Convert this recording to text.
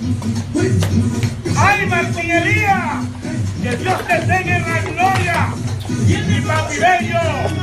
¡Ay, Martín Elías! ¡Que Dios te tenga en la gloria! ¡Y papi bello!